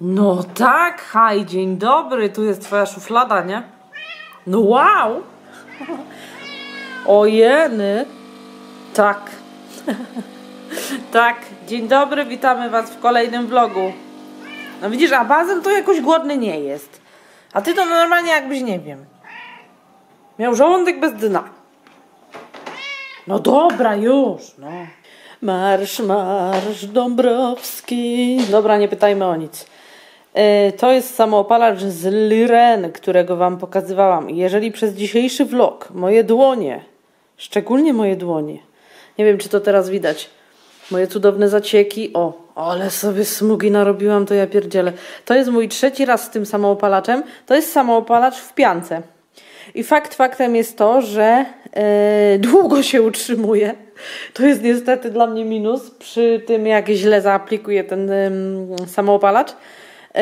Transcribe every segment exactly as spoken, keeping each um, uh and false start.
No tak, haj, dzień dobry, tu jest twoja szuflada, nie? No wow! Ojeny! Tak. Tak, dzień dobry, witamy was w kolejnym vlogu. No widzisz, a Bazel to jakoś głodny nie jest. A ty to normalnie jakbyś, nie wiem, miał żołądek bez dna. No dobra, już, no. Marsz, marsz Dąbrowski. Dobra, nie pytajmy o nic. Yy, to jest samoopalacz z Lyren, którego wam pokazywałam. Jeżeli przez dzisiejszy vlog moje dłonie, szczególnie moje dłonie, nie wiem czy to teraz widać, moje cudowne zacieki, o, ale sobie smugi narobiłam, to ja pierdzielę. To jest mój trzeci raz z tym samoopalaczem. To jest samoopalacz w piance. I fakt faktem jest to, że yy, długo się utrzymuje. To jest niestety dla mnie minus przy tym, jak źle zaaplikuję ten yy, samoopalacz. Yy,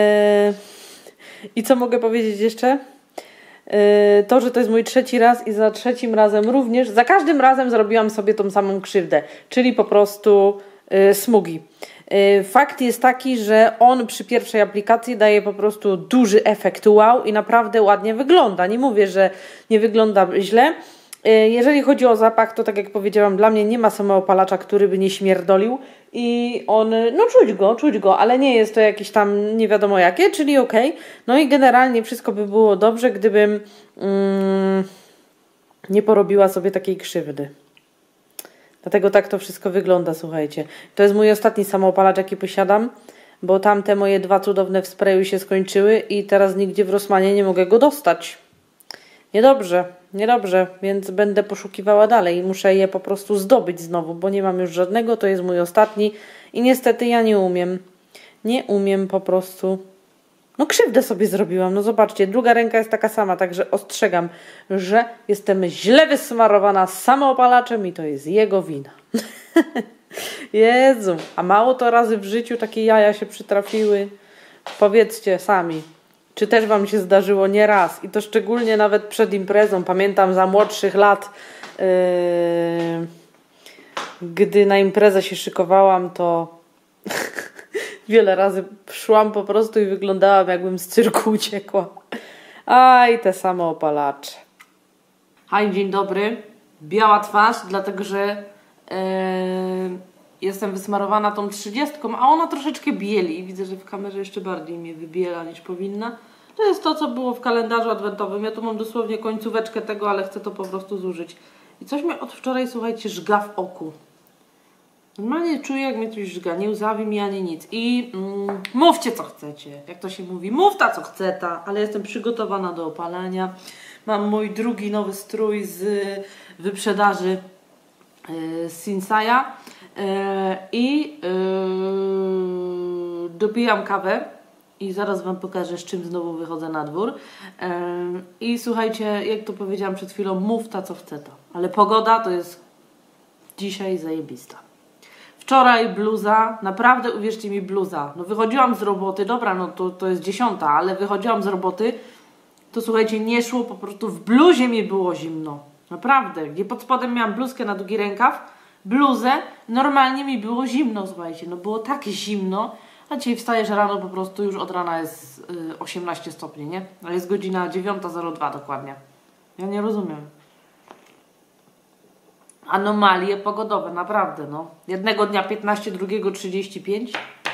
I co mogę powiedzieć jeszcze? Yy, to, że to jest mój trzeci raz i za trzecim razem również, za każdym razem zrobiłam sobie tą samą krzywdę, czyli po prostu yy, smugi. Yy, fakt jest taki, że on przy pierwszej aplikacji daje po prostu duży efekt wow i naprawdę ładnie wygląda. Nie mówię, że nie wygląda źle. Yy, jeżeli chodzi o zapach, to tak jak powiedziałam, dla mnie nie ma samoopalacza, który by nie śmierdolił i on, no czuć go, czuć go, ale nie jest to jakieś tam nie wiadomo jakie, czyli okej. Okay. No i generalnie wszystko by było dobrze, gdybym mm, nie porobiła sobie takiej krzywdy. Dlatego tak to wszystko wygląda, słuchajcie. To jest mój ostatni samoopalacz, jaki posiadam, bo tamte moje dwa cudowne w sprayu się skończyły i teraz nigdzie w Rossmanie nie mogę go dostać. Niedobrze, niedobrze, więc będę poszukiwała dalej. Muszę je po prostu zdobyć znowu, bo nie mam już żadnego, to jest mój ostatni i niestety ja nie umiem. Nie umiem po prostu. No krzywdę sobie zrobiłam, no zobaczcie, druga ręka jest taka sama, także ostrzegam, że jestem źle wysmarowana samoopalaczem i to jest jego wina. Jezu, a mało to razy w życiu takie jaja się przytrafiły? Powiedzcie sami. Czy też wam się zdarzyło nie raz? I to szczególnie nawet przed imprezą. Pamiętam za młodszych lat, yy, gdy na imprezę się szykowałam, to wiele razy szłam po prostu i wyglądałam, jakbym z cyrku uciekła. Aj, te samoopalacze. Hej, dzień dobry. Biała twarz, dlatego że yy, jestem wysmarowana tą trzydziestką, a ona troszeczkę bieli. Widzę, że w kamerze jeszcze bardziej mnie wybiela niż powinna. To jest to, co było w kalendarzu adwentowym. Ja tu mam dosłownie końcóweczkę tego, ale chcę to po prostu zużyć. I coś mnie od wczoraj, słuchajcie, żga w oku. Normalnie czuję, jak mnie coś żga. Nie łzawi mi ani nic. I mm, mówcie, co chcecie. Jak to się mówi, mów ta, co chce ta. Ale jestem przygotowana do opalania. Mam mój drugi nowy strój z wyprzedaży yy, Sinsaja. I yy, dopijam kawę i zaraz wam pokażę, z czym znowu wychodzę na dwór. Yy, I słuchajcie, jak to powiedziałam przed chwilą, mów ta co chce ta. Ale pogoda to jest dzisiaj zajebista. Wczoraj bluza, naprawdę uwierzcie mi, bluza. No wychodziłam z roboty, dobra, no to, to jest dziesiąta, ale wychodziłam z roboty, to słuchajcie, nie szło, po prostu w bluzie mi było zimno. Naprawdę, gdzie pod spodem miałam bluzkę na długi rękaw, bluzę, normalnie mi było zimno, słuchajcie, no było tak zimno, a dzisiaj wstajesz rano, po prostu już od rana jest y, osiemnaście stopni, nie? Ale jest godzina dziewiąta zero dwa dokładnie. Ja nie rozumiem. Anomalie pogodowe, naprawdę, no. Jednego dnia piętnaście, drugiego trzydzieści pięć.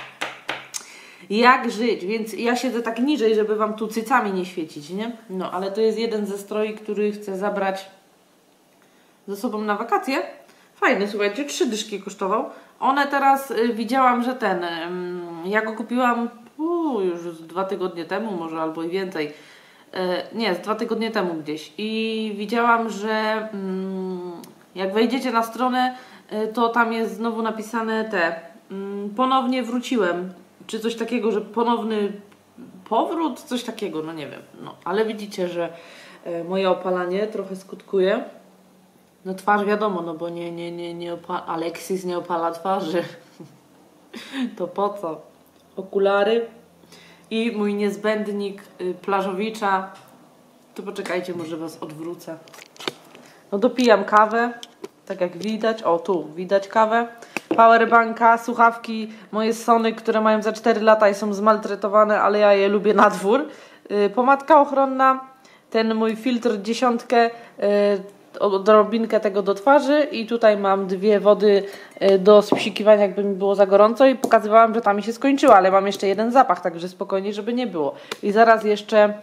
Jak żyć? Więc ja siedzę tak niżej, żeby wam tu cycami nie świecić, nie? No, ale to jest jeden ze stroi, który chcę zabrać ze sobą na wakacje. Fajny, słuchajcie, trzy dyszki kosztował. One teraz y, widziałam, że ten, y, ja go kupiłam uu, już z dwa tygodnie temu, może albo i więcej. Y, nie, z dwa tygodnie temu gdzieś. I widziałam, że y, jak wejdziecie na stronę, y, to tam jest znowu napisane te, y, ponownie wróciłem. Czy coś takiego, że ponowny powrót, coś takiego, no nie wiem. No, ale widzicie, że y, moje opalanie trochę skutkuje. No twarz wiadomo, no bo nie, nie, nie, nie opala, Alexis nie opala twarzy. To po co? Okulary i mój niezbędnik y, plażowicza. To poczekajcie, może was odwrócę. No dopijam kawę, tak jak widać. O, tu widać kawę. powerbanka, słuchawki, moje Sony, które mają za cztery lata i są zmaltretowane, ale ja je lubię na dwór. Yy, pomadka ochronna, ten mój filtr dziesiątkę, yy, odrobinkę tego do twarzy i tutaj mam dwie wody yy, do spsikiwania, jakby mi było za gorąco i pokazywałam, że ta mi się skończyła, ale mam jeszcze jeden zapach, także spokojnie, żeby nie było. I zaraz jeszcze...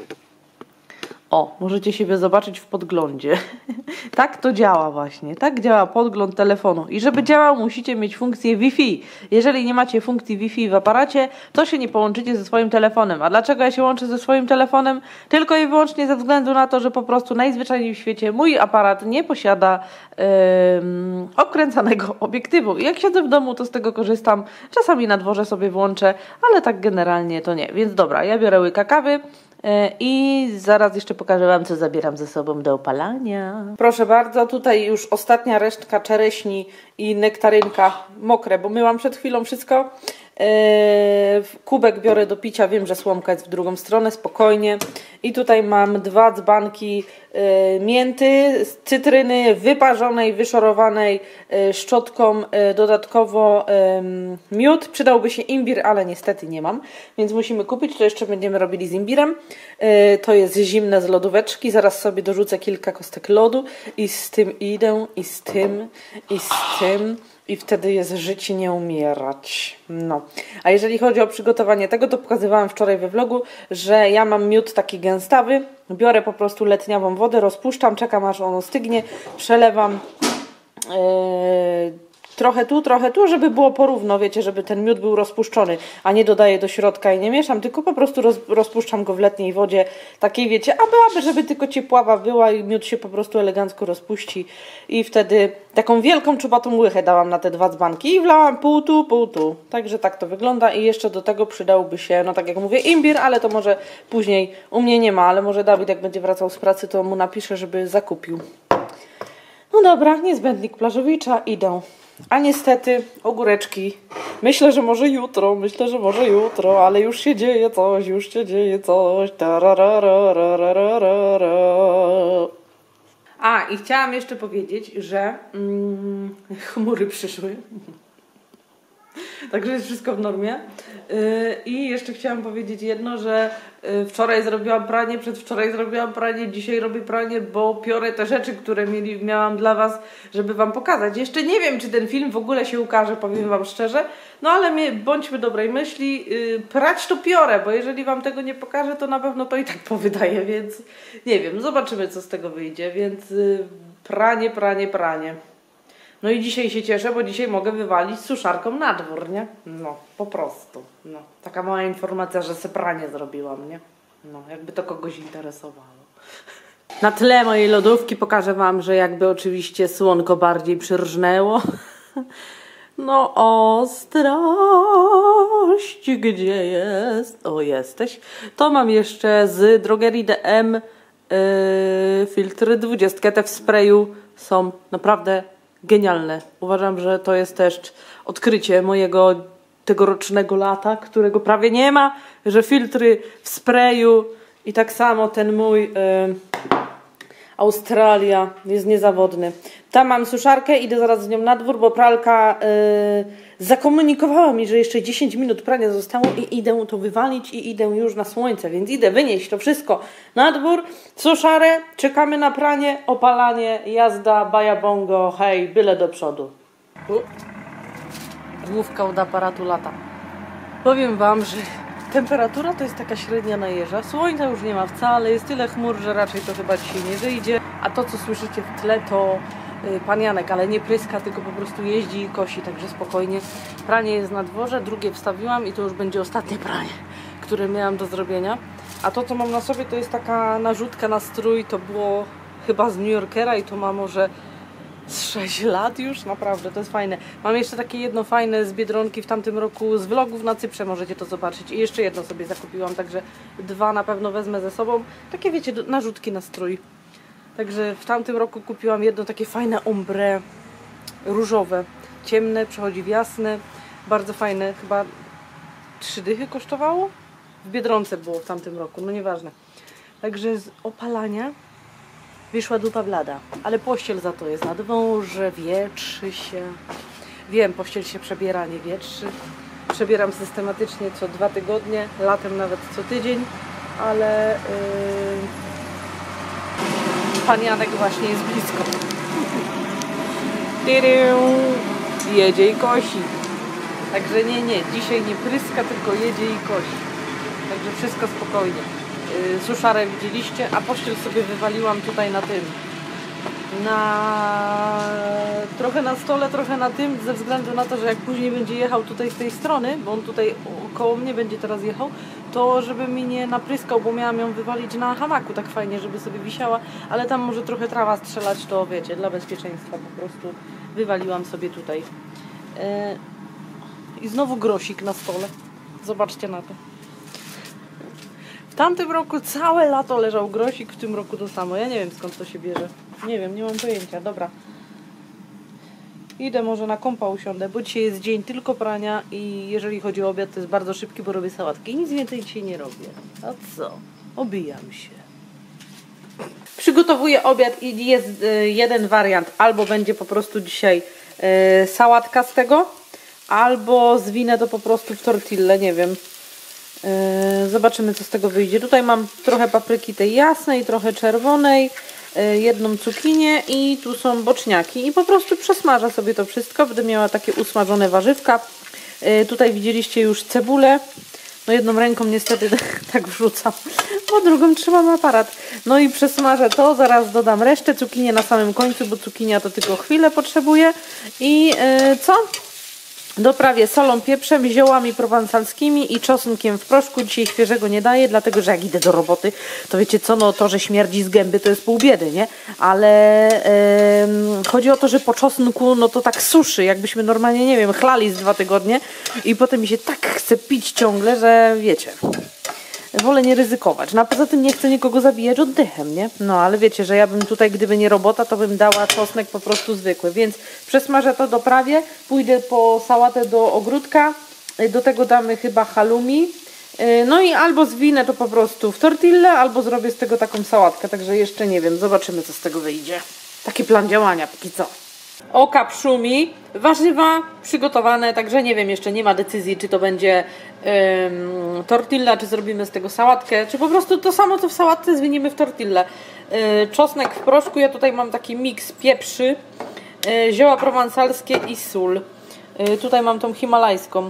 O, możecie siebie zobaczyć w podglądzie. Tak to działa właśnie. Tak działa podgląd telefonu. I żeby działał, musicie mieć funkcję Wi-Fi. Jeżeli nie macie funkcji Wi-Fi w aparacie, to się nie połączycie ze swoim telefonem. A dlaczego ja się łączę ze swoim telefonem? Tylko i wyłącznie ze względu na to, że po prostu najzwyczajniej w świecie mój aparat nie posiada yy, obkręcanego obiektywu. I jak siedzę w domu, to z tego korzystam. Czasami na dworze sobie włączę, ale tak generalnie to nie. Więc dobra, ja biorę łyka kawy. I zaraz jeszcze pokażę Wam, co zabieram ze sobą do opalania. Proszę bardzo, tutaj już ostatnia resztka czereśni i nektarynka mokre, bo myłam przed chwilą wszystko. Kubek biorę do picia, wiem, że słomka jest w drugą stronę, spokojnie. I tutaj mam dwa dzbanki mięty, cytryny wyparzonej, wyszorowanej szczotką, dodatkowo miód. Przydałby się imbir, ale niestety nie mam, więc musimy kupić. To jeszcze będziemy robili z imbirem. To jest zimne z lodóweczki, zaraz sobie dorzucę kilka kostek lodu i z tym idę, i z tym, i z tym. I wtedy jest żyć i nie umierać. No. A jeżeli chodzi o przygotowanie tego, to pokazywałam wczoraj we vlogu, że ja mam miód taki gęstawy. Biorę po prostu letniawą wodę, rozpuszczam, czekam aż ono stygnie, przelewam yy, trochę tu, trochę tu, żeby było porówno, wiecie, żeby ten miód był rozpuszczony, a nie dodaję do środka i nie mieszam, tylko po prostu roz, rozpuszczam go w letniej wodzie, takiej wiecie, aby, aby, żeby tylko ciepława była i miód się po prostu elegancko rozpuści i wtedy taką wielką czubatą łychę dałam na te dwa dzbanki i wlałam pół tu, pół tu, także tak to wygląda i jeszcze do tego przydałby się, no tak jak mówię, imbir, ale to może później, u mnie nie ma, ale może Dawid jak będzie wracał z pracy, to mu napiszę, żeby zakupił. No dobra, niezbędnik Plażowicza, idę. A niestety ogóreczki, myślę, że może jutro, myślę, że może jutro, ale już się dzieje coś, już się dzieje coś. A, i chciałam jeszcze powiedzieć, że mm, chmury przyszły. Także jest wszystko w normie. Yy, I jeszcze chciałam powiedzieć jedno, że yy, wczoraj zrobiłam pranie, przedwczoraj zrobiłam pranie, dzisiaj robię pranie, bo piorę te rzeczy, które mieli, miałam dla Was, żeby Wam pokazać. Jeszcze nie wiem, czy ten film w ogóle się ukaże, powiem Wam szczerze, no ale my, bądźmy dobrej myśli, yy, prać to piorę, bo jeżeli Wam tego nie pokażę, to na pewno to i tak powydaje, więc nie wiem, zobaczymy, co z tego wyjdzie, więc yy, pranie, pranie, pranie. No i dzisiaj się cieszę, bo dzisiaj mogę wywalić suszarką na dwór, nie? No, po prostu. No, taka mała informacja, że se pranie zrobiłam, nie? No, jakby to kogoś interesowało. Na tle mojej lodówki pokażę Wam, że jakby oczywiście słonko bardziej przyrżnęło. No, ostrość, gdzie jest? O, jesteś. To mam jeszcze z drogerii D M yy, filtry dwudziestkę. Te w sprayu są naprawdę genialne. Uważam, że to jest też odkrycie mojego tegorocznego lata, którego prawie nie ma, że filtry w sprayu i tak samo ten mój yy, Australia jest niezawodny. Tam mam suszarkę, idę zaraz z nią na dwór, bo pralka yy, zakomunikowała mi, że jeszcze dziesięć minut prania zostało i idę to wywalić i idę już na słońce, więc idę wynieść to wszystko na dwór, suszarę, czekamy na pranie, opalanie, jazda, baja bongo, hej, byle do przodu. Główka od aparatu lata. Powiem Wam, że temperatura to jest taka średnia na jeża. Słońca już nie ma wcale, jest tyle chmur, że raczej to chyba dzisiaj nie wyjdzie. A to, co słyszycie w tle, to yy, pan Janek, ale nie pryska, tylko po prostu jeździ i kosi, także spokojnie. Pranie jest na dworze, drugie wstawiłam i to już będzie ostatnie pranie, które miałam do zrobienia. A to, co mam na sobie, to jest taka narzutka na strój, to było chyba z New Yorkera i to ma może z sześć lat już, naprawdę, to jest fajne. Mam jeszcze takie jedno fajne z Biedronki w tamtym roku, z vlogów na Cyprze, możecie to zobaczyć. I jeszcze jedno sobie zakupiłam, także dwa na pewno wezmę ze sobą. Takie wiecie, narzutki na strój. Także w tamtym roku kupiłam jedno takie fajne ombre różowe, ciemne, przechodzi w jasne, bardzo fajne, chyba trzy dychy kosztowało? W Biedronce było w tamtym roku, no nieważne. Także z opalania wyszła dupa blada, ale pościel za to jest na dworze, wietrzy się. Wiem, pościel się przebiera, nie wietrzy. Przebieram systematycznie co dwa tygodnie, latem nawet co tydzień, ale yy, pan Janek właśnie jest blisko. Jedzie i kosi. Także nie, nie, dzisiaj nie pryska, tylko jedzie i kosi. Także wszystko spokojnie. Yy, suszarę widzieliście, a pościel sobie wywaliłam tutaj na tym. Na trochę na stole, trochę na tym, ze względu na to, że jak później będzie jechał tutaj z tej strony, bo on tutaj koło mnie będzie teraz jechał, to żeby mi nie napryskał, bo miałam ją wywalić na hamaku tak fajnie, żeby sobie wisiała, ale tam może trochę trawa strzelać, to wiecie, dla bezpieczeństwa po prostu wywaliłam sobie tutaj. Yy, I znowu grosik na stole. Zobaczcie na to. W tamtym roku całe lato leżał grosik, w tym roku to samo. Ja nie wiem, skąd to się bierze. Nie wiem, nie mam pojęcia. Dobra. Idę może na kąpa usiądę, bo dzisiaj jest dzień tylko prania i jeżeli chodzi o obiad, to jest bardzo szybki, bo robię sałatki. Nic więcej dzisiaj nie robię. A co? Obijam się. Przygotowuję obiad i jest y, jeden wariant. Albo będzie po prostu dzisiaj y, sałatka z tego, albo zwinę to po prostu w tortillę, nie wiem. Yy, zobaczymy, co z tego wyjdzie. Tutaj mam trochę papryki tej jasnej, trochę czerwonej, yy, jedną cukinię i tu są boczniaki. I po prostu przesmażę sobie to wszystko. Będę miała takie usmażone warzywka. Yy, tutaj widzieliście już cebulę. No jedną ręką niestety tak wrzucam, bo drugą trzymam aparat. No i przesmażę to, zaraz dodam resztę. Cukinię na samym końcu, bo cukinia to tylko chwilę potrzebuje. I yy, co? Doprawię solą, pieprzem, ziołami prowansalskimi i czosnkiem w proszku. Dzisiaj świeżego nie daję, dlatego że jak idę do roboty, to wiecie co, no to, że śmierdzi z gęby, to jest pół biedy, nie? Ale yy, chodzi o to, że po czosnku, no to tak suszy, jakbyśmy normalnie, nie wiem, chlali z dwa tygodnie i potem mi się tak chce pić ciągle, że wiecie... Wolę nie ryzykować. No a poza tym nie chcę nikogo zabijać oddechem, nie? No ale wiecie, że ja bym tutaj, gdyby nie robota, to bym dała czosnek po prostu zwykły. Więc przesmażę to, doprawię. Pójdę po sałatę do ogródka. Do tego damy chyba halloumi. No i albo zwinę to po prostu w tortillę, albo zrobię z tego taką sałatkę. Także jeszcze nie wiem. Zobaczymy, co z tego wyjdzie. Taki plan działania, póki co. Oka pszumi, warzywa przygotowane, także nie wiem, jeszcze nie ma decyzji, czy to będzie ym, tortilla, czy zrobimy z tego sałatkę, czy po prostu to samo, co w sałatce zwiniemy w tortillę. Yy, czosnek w proszku, ja tutaj mam taki miks pieprzy, yy, zioła prowansalskie i sól. Yy, tutaj mam tą himalajską.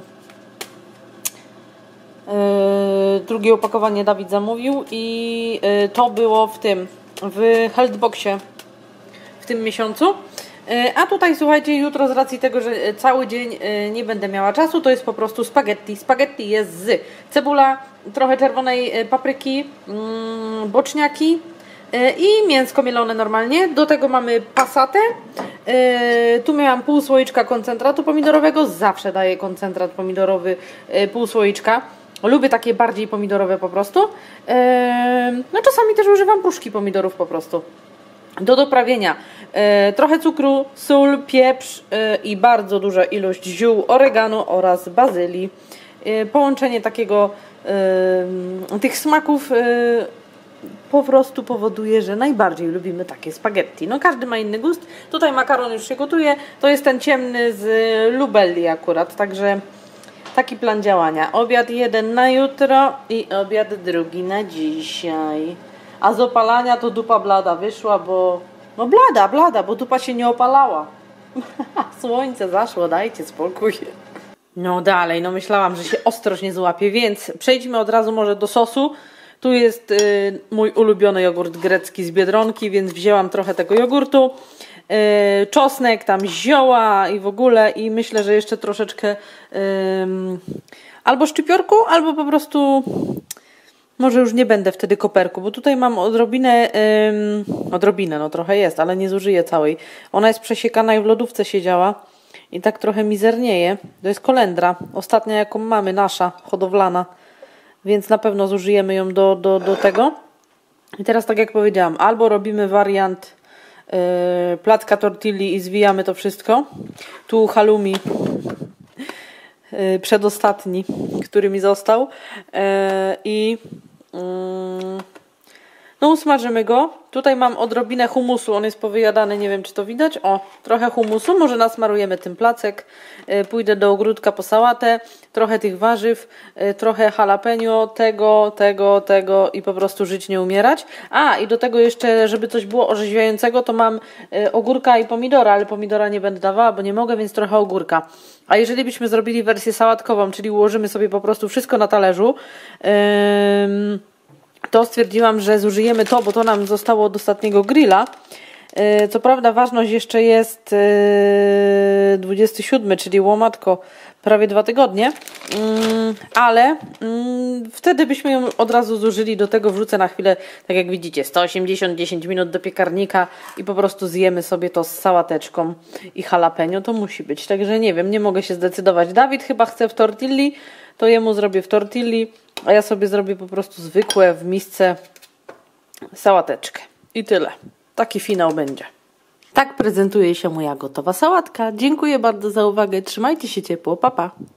Yy, drugie opakowanie Dawid zamówił i yy, to było w tym, w Healthboxie w tym miesiącu. A tutaj słuchajcie, jutro z racji tego, że cały dzień nie będę miała czasu, to jest po prostu spaghetti. Spaghetti jest z cebula, trochę czerwonej papryki, boczniaki i mięsko mielone normalnie. Do tego mamy passatę. Tu miałam pół słoiczka koncentratu pomidorowego. Zawsze daję koncentrat pomidorowy, pół słoiczka. Lubię takie bardziej pomidorowe po prostu. No czasami też używam puszki pomidorów po prostu. Do doprawienia e, trochę cukru, sól, pieprz e, i bardzo duża ilość ziół, oregano oraz bazylii. E, połączenie takiego e, tych smaków e, po prostu powoduje, że najbardziej lubimy takie spaghetti. No każdy ma inny gust. Tutaj makaron już się gotuje. To jest ten ciemny z Lubelli akurat, także taki plan działania. Obiad jeden na jutro i obiad drugi na dzisiaj. A z opalania to dupa blada wyszła, bo... No blada, blada, bo dupa się nie opalała. Słońce zaszło, dajcie spokój. No dalej, no myślałam, że się ostrość nie złapie, więc przejdźmy od razu może do sosu. Tu jest y, mój ulubiony jogurt grecki z Biedronki, więc wzięłam trochę tego jogurtu. Y, czosnek, tam zioła i w ogóle i myślę, że jeszcze troszeczkę y, albo szczypiorku, albo po prostu... Może już nie będę wtedy koperku, bo tutaj mam odrobinę, ym, odrobinę, no trochę jest, ale nie zużyję całej. Ona jest przesiekana i w lodówce siedziała i tak trochę mizernieje. To jest kolendra, ostatnia jaką mamy, nasza, hodowlana, więc na pewno zużyjemy ją do, do, do tego. I teraz tak jak powiedziałam, albo robimy wariant yy, placka tortilli i zwijamy to wszystko. Tu halloumi. Przedostatni, który mi został. I No usmażymy go. Tutaj mam odrobinę humusu, on jest powyjadany, nie wiem czy to widać. O, trochę humusu, może nasmarujemy tym placek. Pójdę do ogródka po sałatę, trochę tych warzyw, trochę jalapeno, tego, tego, tego i po prostu żyć, nie umierać. A, i do tego jeszcze, żeby coś było orzeźwiającego, to mam ogórka i pomidora, ale pomidora nie będę dawała, bo nie mogę, więc trochę ogórka. A jeżeli byśmy zrobili wersję sałatkową, czyli ułożymy sobie po prostu wszystko na talerzu, yy, to stwierdziłam, że zużyjemy to, bo to nam zostało od ostatniego grilla. Yy, co prawda ważność jeszcze jest yy, dwudziestego siódmego, czyli łomatko prawie dwa tygodnie, yy, ale yy, wtedy byśmy ją od razu zużyli. Do tego wrzucę na chwilę, tak jak widzicie, sto osiemdziesiąt, dziesięć minut do piekarnika i po prostu zjemy sobie to z sałateczką i jalapeno. To musi być, także nie wiem, nie mogę się zdecydować. Dawid chyba chce w tortilli, to jemu zrobię w tortilli, a ja sobie zrobię po prostu zwykłe w misce sałateczkę. I tyle. Taki finał będzie. Tak prezentuje się moja gotowa sałatka. Dziękuję bardzo za uwagę. Trzymajcie się ciepło. Pa, pa.